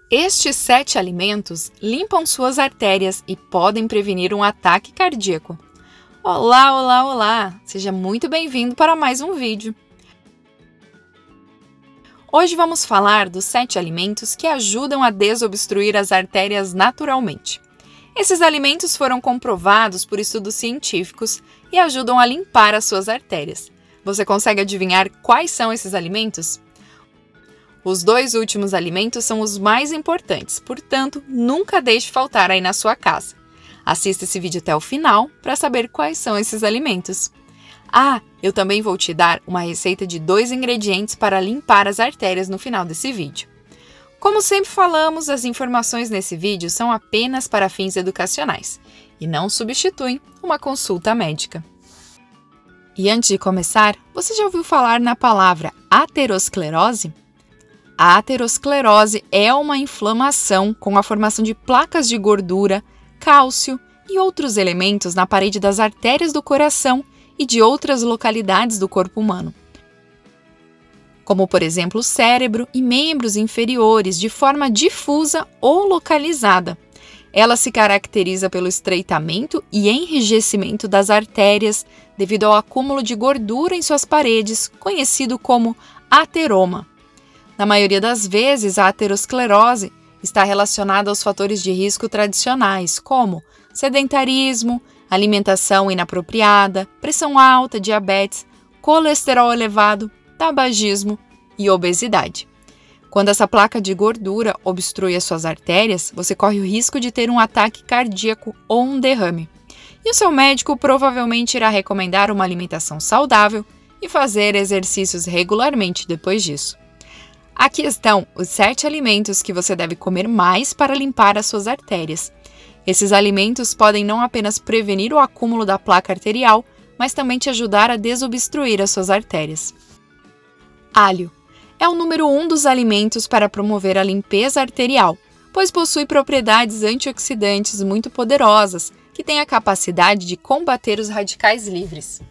Estes 7 alimentos limpam suas artérias e podem prevenir um ataque cardíaco. Olá, olá, olá! Seja muito bem-vindo para mais um vídeo. Hoje vamos falar dos 7 alimentos que ajudam a desobstruir as artérias naturalmente. Esses alimentos foram comprovados por estudos científicos e ajudam a limpar as suas artérias. Você consegue adivinhar quais são esses alimentos? Os 2 últimos alimentos são os mais importantes, portanto, nunca deixe faltar aí na sua casa. Assista esse vídeo até o final para saber quais são esses alimentos. Eu também vou te dar uma receita de 2 ingredientes para limpar as artérias no final desse vídeo. Como sempre falamos, as informações nesse vídeo são apenas para fins educacionais e não substituem uma consulta médica. E antes de começar, você já ouviu falar na palavra aterosclerose? A aterosclerose é uma inflamação com a formação de placas de gordura, cálcio e outros elementos na parede das artérias do coração e de outras localidades do corpo humano, como por exemplo o cérebro e membros inferiores de forma difusa ou localizada. Ela se caracteriza pelo estreitamento e enrijecimento das artérias devido ao acúmulo de gordura em suas paredes, conhecido como ateroma. Na maioria das vezes, a aterosclerose está relacionada aos fatores de risco tradicionais, como sedentarismo, alimentação inapropriada, pressão alta, diabetes, colesterol elevado, tabagismo e obesidade. Quando essa placa de gordura obstrui as suas artérias, você corre o risco de ter um ataque cardíaco ou um derrame. E o seu médico provavelmente irá recomendar uma alimentação saudável e fazer exercícios regularmente depois disso. Aqui estão os 7 alimentos que você deve comer mais para limpar as suas artérias. Esses alimentos podem não apenas prevenir o acúmulo da placa arterial, mas também te ajudar a desobstruir as suas artérias. Alho é o número 1 dos alimentos para promover a limpeza arterial, pois possui propriedades antioxidantes muito poderosas, que têm a capacidade de combater os radicais livres.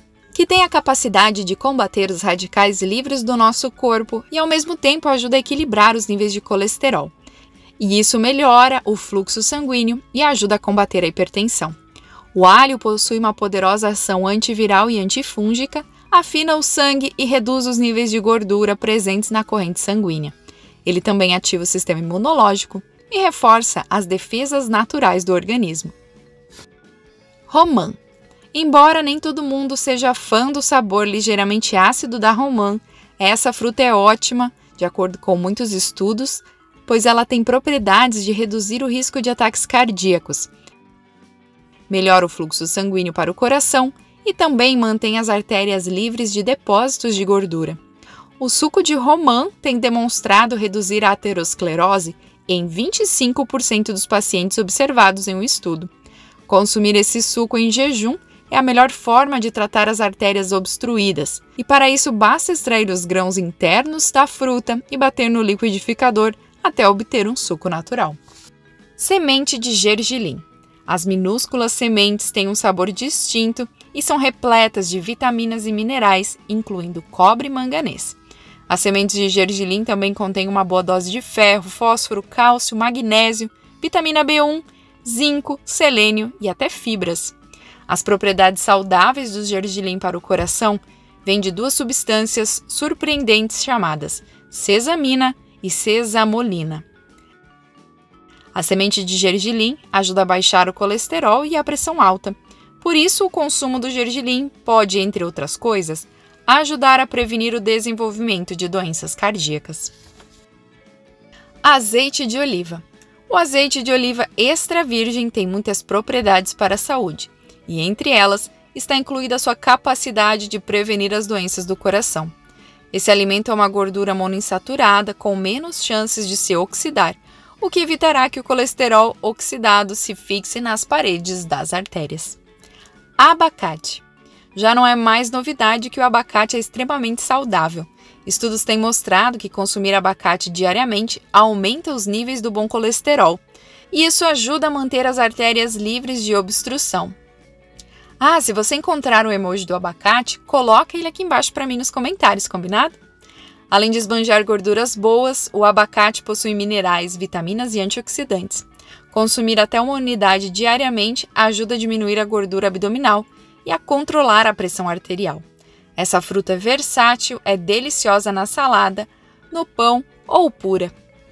Do nosso corpo e, ao mesmo tempo, ajuda a equilibrar os níveis de colesterol. E isso melhora o fluxo sanguíneo e ajuda a combater a hipertensão. O alho possui uma poderosa ação antiviral e antifúngica, afina o sangue e reduz os níveis de gordura presentes na corrente sanguínea. Ele também ativa o sistema imunológico e reforça as defesas naturais do organismo. Romã. Embora nem todo mundo seja fã do sabor ligeiramente ácido da romã, essa fruta é ótima, de acordo com muitos estudos, pois ela tem propriedades de reduzir o risco de ataques cardíacos, melhora o fluxo sanguíneo para o coração e também mantém as artérias livres de depósitos de gordura. O suco de romã tem demonstrado reduzir a aterosclerose em 25% dos pacientes observados em um estudo. Consumir esse suco em jejum é a melhor forma de tratar as artérias obstruídas, e para isso basta extrair os grãos internos da fruta e bater no liquidificador até obter um suco natural. Semente de gergelim. As minúsculas sementes têm um sabor distinto e são repletas de vitaminas e minerais, incluindo cobre e manganês. As sementes de gergelim também contêm uma boa dose de ferro, fósforo, cálcio, magnésio, vitamina B1, zinco, selênio e até fibras. As propriedades saudáveis do gergelim para o coração vêm de 2 substâncias surpreendentes chamadas sesamina e sesamolina. A semente de gergelim ajuda a baixar o colesterol e a pressão alta. Por isso, o consumo do gergelim pode, entre outras coisas, ajudar a prevenir o desenvolvimento de doenças cardíacas. Azeite de oliva. O azeite de oliva extra virgem tem muitas propriedades para a saúde, e entre elas está incluída a sua capacidade de prevenir as doenças do coração. Esse alimento é uma gordura monoinsaturada com menos chances de se oxidar, o que evitará que o colesterol oxidado se fixe nas paredes das artérias. Abacate. Já não é mais novidade que o abacate é extremamente saudável. Estudos têm mostrado que consumir abacate diariamente aumenta os níveis do bom colesterol, e isso ajuda a manter as artérias livres de obstrução. Se você encontrar o emoji do abacate, coloca ele aqui embaixo para mim nos comentários, combinado? Além de esbanjar gorduras boas, o abacate possui minerais, vitaminas e antioxidantes. Consumir até uma unidade diariamente ajuda a diminuir a gordura abdominal e a controlar a pressão arterial. Essa fruta versátil é deliciosa na salada, no pão ou pura.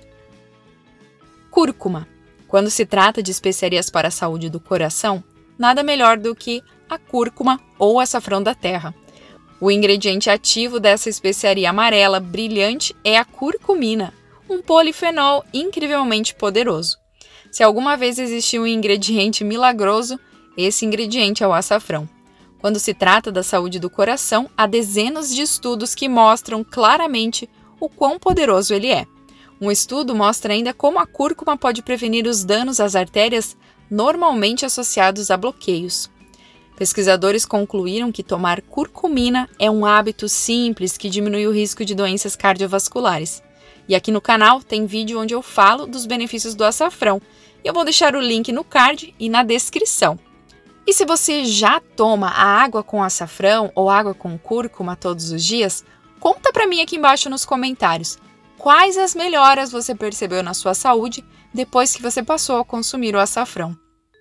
Cúrcuma. Quando se trata de especiarias para a saúde do coração, nada melhor do que a cúrcuma ou açafrão da terra. O ingrediente ativo dessa especiaria amarela brilhante é a curcumina, um polifenol incrivelmente poderoso. Se alguma vez existiu um ingrediente milagroso, esse ingrediente é o açafrão. Quando se trata da saúde do coração, há dezenas de estudos que mostram claramente o quão poderoso ele é. Um estudo mostra ainda como a cúrcuma pode prevenir os danos às artérias normalmente associados a bloqueios. Pesquisadores concluíram que tomar curcumina é um hábito simples que diminui o risco de doenças cardiovasculares. E aqui no canal tem vídeo onde eu falo dos benefícios do açafrão, e eu vou deixar o link no card e na descrição. E se você já toma a água com açafrão ou água com cúrcuma todos os dias, conta pra mim aqui embaixo nos comentários quais as melhoras você percebeu na sua saúde depois que você passou a consumir o açafrão.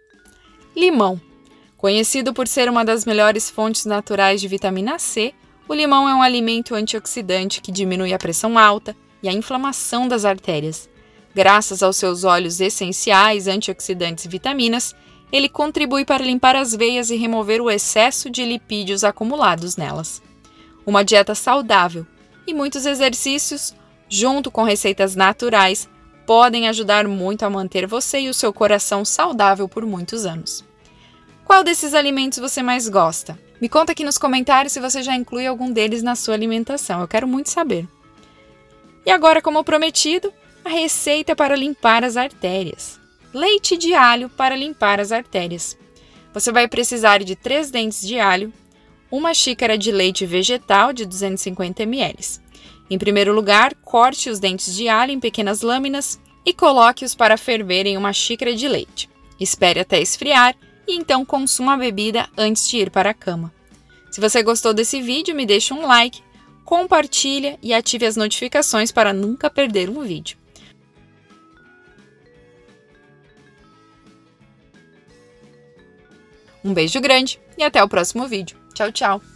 Limão. Conhecido por ser uma das melhores fontes naturais de vitamina C, o limão é um alimento antioxidante que diminui a pressão alta e a inflamação das artérias. Graças aos seus óleos essenciais, antioxidantes e vitaminas, ele contribui para limpar as veias e remover o excesso de lipídios acumulados nelas. Uma dieta saudável e muitos exercícios, junto com receitas naturais, podem ajudar muito a manter você e o seu coração saudável por muitos anos. Qual desses alimentos você mais gosta? Me conta aqui nos comentários se você já inclui algum deles na sua alimentação, eu quero muito saber. E agora, como prometido, a receita para limpar as artérias. Leite de alho para limpar as artérias. Você vai precisar de 3 dentes de alho, 1 xícara de leite vegetal de 250 ml. Em primeiro lugar, corte os dentes de alho em pequenas lâminas e coloque-os para ferver em 1 xícara de leite. Espere até esfriar e então consuma a bebida antes de ir para a cama. Se você gostou desse vídeo, me deixa um like, compartilha e ative as notificações para nunca perder um vídeo. Um beijo grande e até o próximo vídeo. Tchau, tchau!